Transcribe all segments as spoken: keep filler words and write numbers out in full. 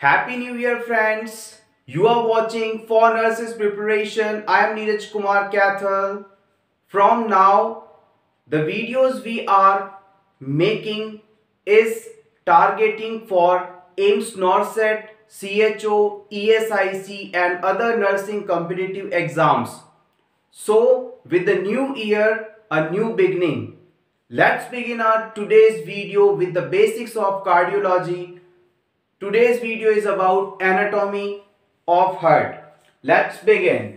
Happy New Year, friends. You are watching For Nurses Preparation. I am Neeraj Kumar Kathal. From now, the videos we are making is targeting for AIIMS NORCET, C H O, E S I C and other nursing competitive exams. So, with the new year, a new beginning. Let's begin our today's video with the basics of cardiology. Today's video is about anatomy of heart. Let's begin.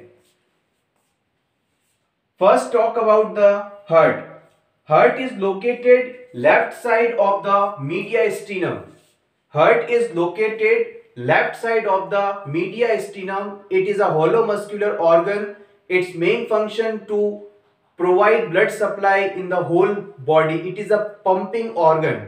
First talk about the heart. Heart is located left side of the mediastinum. Heart is located left side of the mediastinum. It is a hollow muscular organ. Its main function to provide blood supply in the whole body. It is a pumping organ.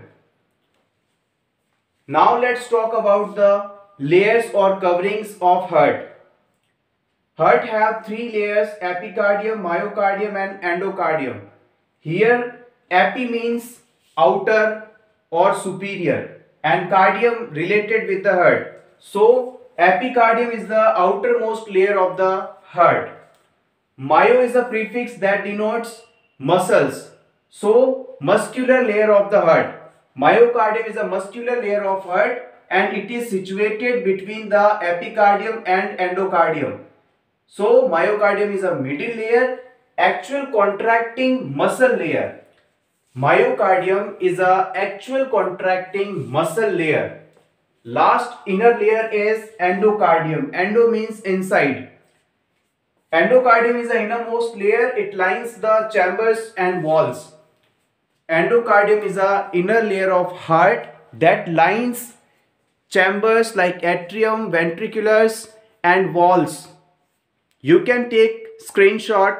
Now let's talk about the layers or coverings of heart. Heart have three layers: epicardium, myocardium and endocardium. Here epi means outer or superior and cardium related with the heart. So epicardium is the outermost layer of the heart. Myo is a prefix that denotes muscles. So muscular layer of the heart. Myocardium is a muscular layer of heart and it is situated between the epicardium and endocardium. So myocardium is a middle layer, actual contracting muscle layer. Myocardium is a actual contracting muscle layer. Last inner layer is endocardium. Endo means inside. Endocardium is the innermost layer. It lines the chambers and walls. Endocardium is a inner layer of heart that lines chambers like atrium, ventriculars and walls. You can take screenshot.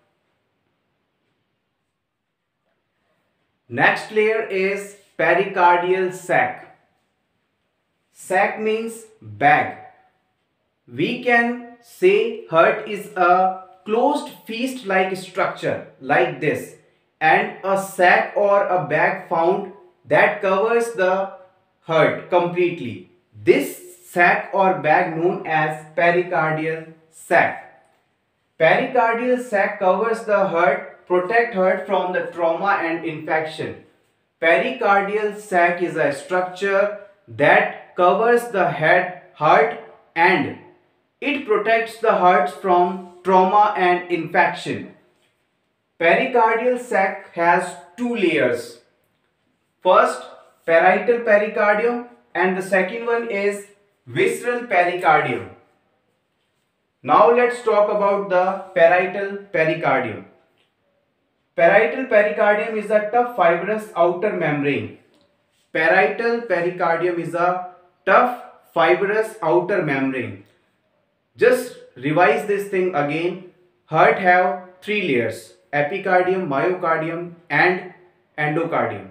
Next layer is pericardial sac. Sac means bag. We can say heart is a closed fist-like structure like this, and a sac or a bag found that covers the heart completely. This sac or bag known as pericardial sac. Pericardial sac covers the heart, protect heart from the trauma and infection. Pericardial sac is a structure that covers the head, heart and it protects the heart from trauma and infection. Pericardial sac has two layers. First, parietal pericardium and the second one is visceral pericardium. Now let's talk about the parietal pericardium. Parietal pericardium is a tough fibrous outer membrane. Parietal pericardium is a tough fibrous outer membrane. Just revise this thing again. Heart have three layers: epicardium, myocardium and endocardium.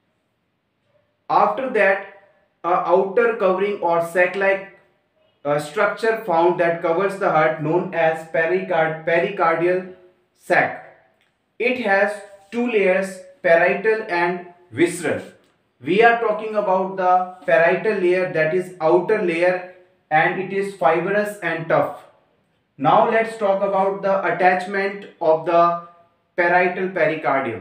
After that, a outer covering or sac-like uh, structure found that covers the heart known as pericard pericardial sac. It has two layers, parietal and visceral. We are talking about the parietal layer, that is outer layer, and it is fibrous and tough. Now let's talk about the attachment of the parietal pericardium.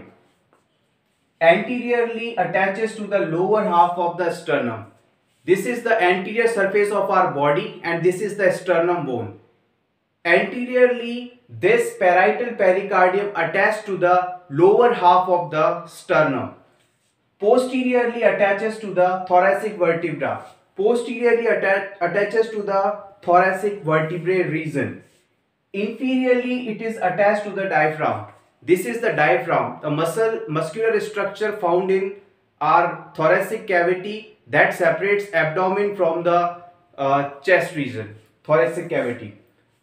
Anteriorly attaches to the lower half of the sternum. This is the anterior surface of our body and this is the sternum bone. Anteriorly, this parietal pericardium attaches to the lower half of the sternum. Posteriorly attaches to the thoracic vertebra. Posteriorly atta attaches to the thoracic vertebrae region. Inferiorly, it is attached to the diaphragm. This is the diaphragm, a muscle muscular structure found in our thoracic cavity that separates abdomen from the uh, chest region, thoracic cavity.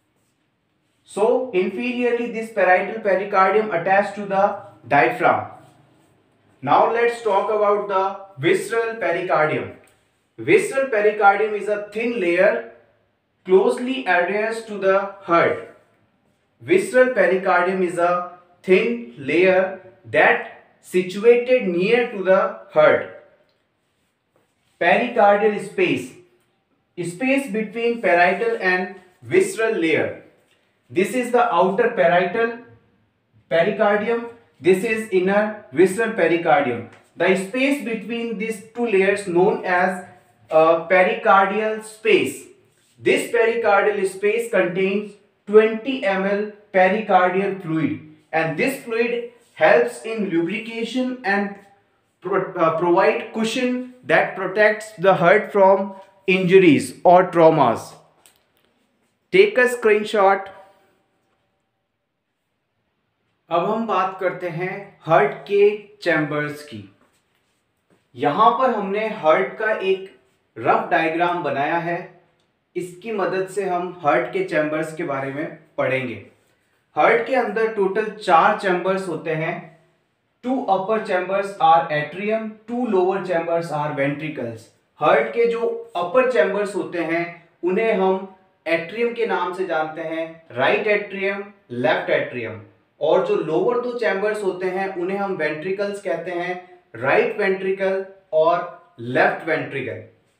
So inferiorly, this parietal pericardium attached to the diaphragm. Now let's talk about the visceral pericardium. Visceral pericardium is a thin layer closely adheres to the heart. Visceral pericardium is a thin layer that situated near to the heart. Pericardial space. space between parietal and visceral layer. This is the outer parietal pericardium. This is inner visceral pericardium. The space between these two layers known as uh, pericardial space. This pericardial space contains twenty milliliters pericardial fluid, and this fluid helps in lubrication and pro uh, provide cushion that protects the heart from injuries or traumas. Take a screenshot. अब हम बात करते हैं heart के chambers की। यहाँ पर हमने हार्ट का एक रफ डायग्राम बनाया है। इसकी मदद से हम हार्ट के चैम्बर्स के बारे में पढ़ेंगे। हार्ट के अंदर टोटल चार चैम्बर्स होते हैं। Two upper chambers are atrium, two lower chambers are ventricles. Heart के जो अपर चैम्बर्स होते हैं उन्हें हम एट्रियम के नाम से जानते हैं, राइट एट्रियम, लेफ्ट एट्रियम। और जो लोअर दो चैम्बर्स होते हैं उन्हें हम वेंट्रिकल्स कहते हैं, राइट वेंट्रिकल और लेफ्ट वेंट्रिकल।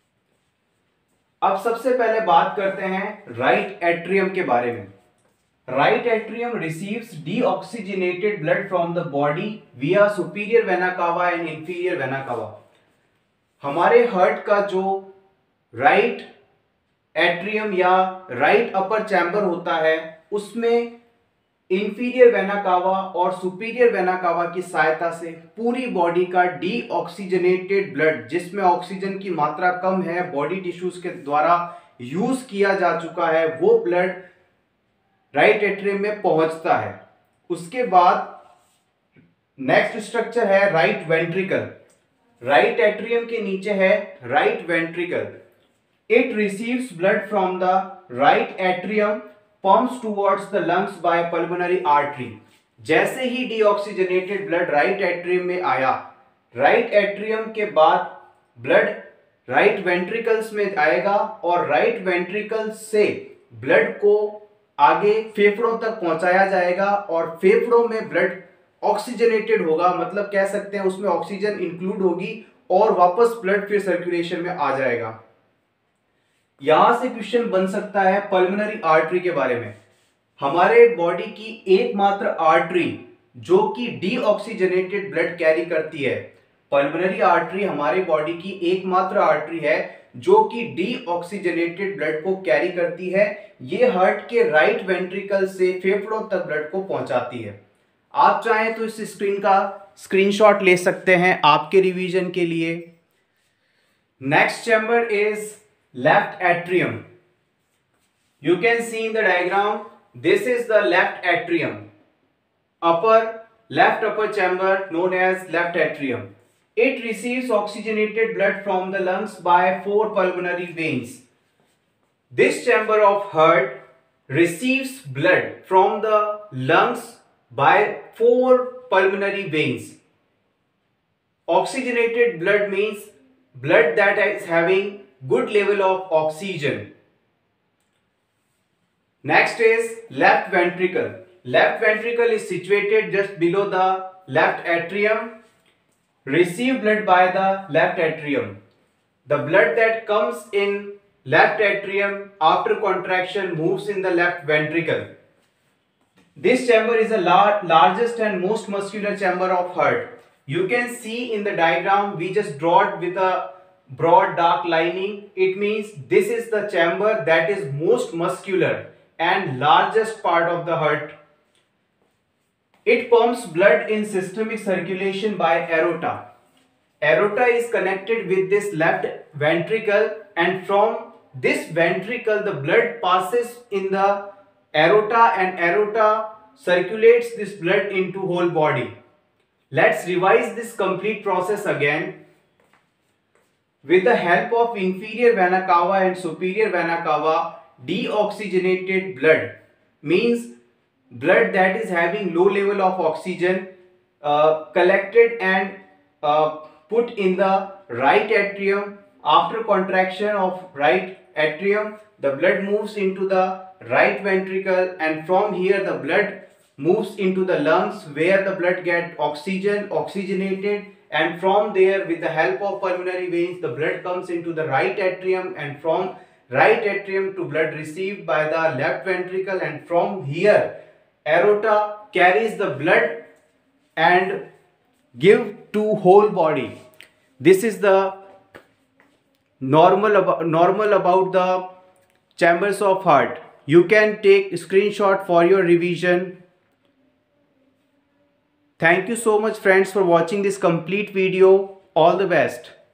अब सबसे पहले बात करते हैं राइट एट्रियम के बारे में। Right atrium receives deoxygenated blood from the body via superior vena cava and inferior vena cava. हमारे हार्ट का जो राइट एट्रियम या राइट अपर चैम्बर होता है उसमें इंफीरियर वेना कावा और सुपीरियर वेना कावा की सहायता से पूरी बॉडी का डीऑक्सीजनेटेड ब्लड, जिसमें ऑक्सीजन की मात्रा कम है, बॉडी टिश्यूज के द्वारा यूज किया जा चुका है, वो ब्लड राइट एट्रियम में पहुंचता है। उसके बाद नेक्स्ट स्ट्रक्चर है राइट वेंट्रिकल। राइट एट्रियम के नीचे है right ventricle. It receives blood from the right atrium, pumps towards the lungs by pulmonary artery। जैसे ही डीऑक्सीजनेटेड ब्लड राइट एट्रियम में आया, राइट एट्रियम के बाद ब्लड राइट वेंट्रिकल्स में आएगा और राइट वेंट्रिकल से ब्लड को आगे फेफड़ों तक पहुंचाया जाएगा और फेफड़ों में ब्लड ऑक्सीजनेटेड होगा, मतलब कह सकते हैं उसमें ऑक्सीजन इंक्लूड होगी और वापस ब्लड फिर सर्कुलेशन में आ जाएगा। यहां से क्वेश्चन बन सकता है पल्मोनरी आर्टरी के बारे में। हमारे बॉडी की एकमात्र आर्टरी जो कि डीऑक्सीजनेटेड ब्लड कैरी करती है, पल्मोनरी आर्टरी हमारे बॉडी की एकमात्र आर्टरी है जो कि डीऑक्सीजनेटेड ब्लड को कैरी करती है। ये हार्ट के राइट वेंट्रिकल से फेफड़ों तक ब्लड को पहुंचाती है। आप चाहें तो इस स्क्रीन का स्क्रीनशॉट ले सकते हैं आपके रिवीजन के लिए। Next chamber is left atrium. You can see in the diagram, this is the left atrium, upper left upper chamber known as left atrium. It receives oxygenated blood from the lungs by four pulmonary veins. This chamber of heart receives blood from the lungs by four pulmonary veins. Oxygenated blood means blood that is having good level of oxygen. Next is left ventricle. Left ventricle is situated just below the left atrium. Receive blood by the left atrium. The blood that comes in left atrium after contraction moves in the left ventricle. This chamber is the lar largest and most muscular chamber of heart. You can see in the diagram we just draw it with a broad dark lining. It means this is the chamber that is most muscular and largest part of the heart. It pumps blood in systemic circulation by aorta. Aorta is connected with this left ventricle, and from this ventricle the blood passes in the aorta and aorta circulates this blood into whole body. Let's revise this complete process again. With the help of inferior vena cava and superior vena cava, deoxygenated blood means blood that is having low level of oxygen uh, collected and uh, put in the right atrium. After contraction of right atrium, the blood moves into the right ventricle, and from here the blood moves into the lungs where the blood gets oxygen oxygenated, and from there with the help of pulmonary veins the blood comes into the right atrium, and from right atrium to blood received by the left ventricle, and from here aorta carries the blood and give to whole body. This is the normal about, normal about the chambers of heart. You can take screenshot for your revision. Thank you so much friends for watching this complete video. All the best.